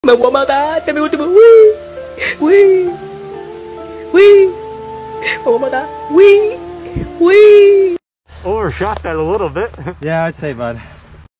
Me voy a matar, este es mi último. Uy, uy, uy. Me voy a matar. Uy, uy. Overshot that a little bit. Yeah, I'd say, bud.